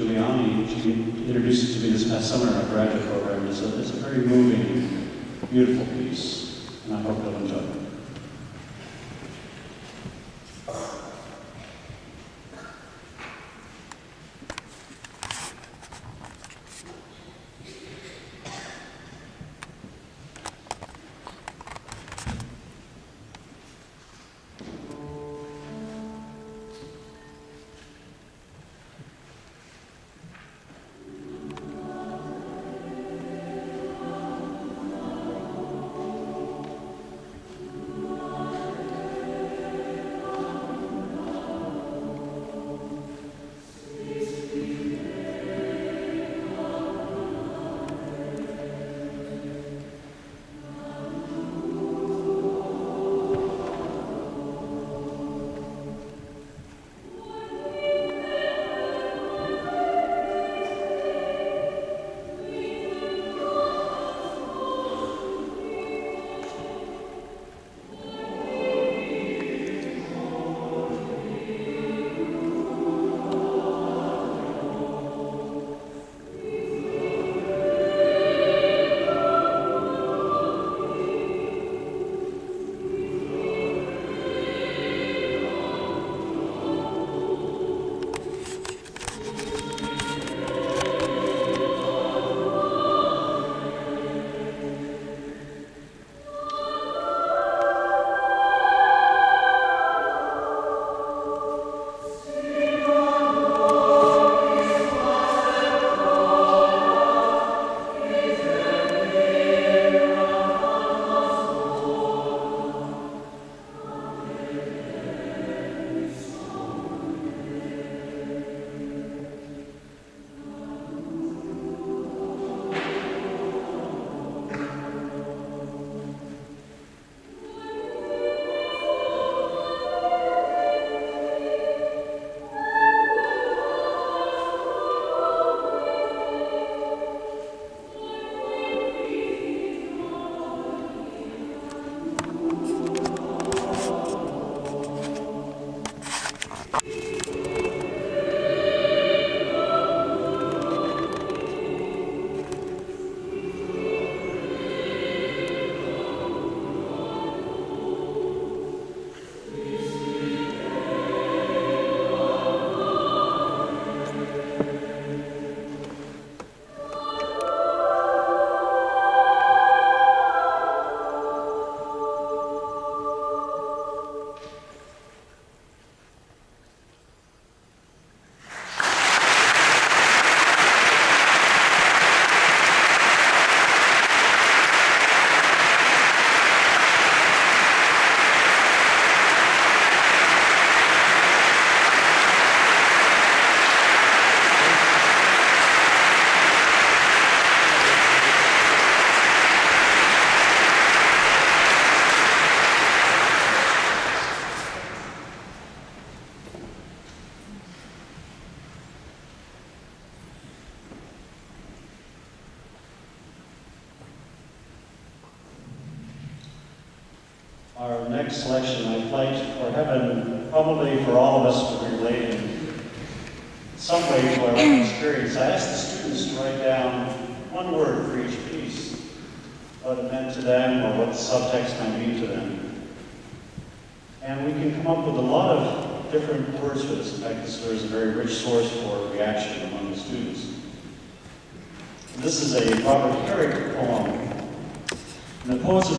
Giuliani. She introduced it to me this past summer in our graduate program. It's a very moving, beautiful piece, and I hope you'll enjoy it. Our next selection, I'd like for heaven, probably for all of us to relate in some way to our own experience. I asked the students to write down one word for each piece, what it meant to them or what the subtext might mean to them. And we can come up with a lot of different words for this. In fact, this is a very rich source for reaction among the students. This is a Robert Herrick poem. And the poet's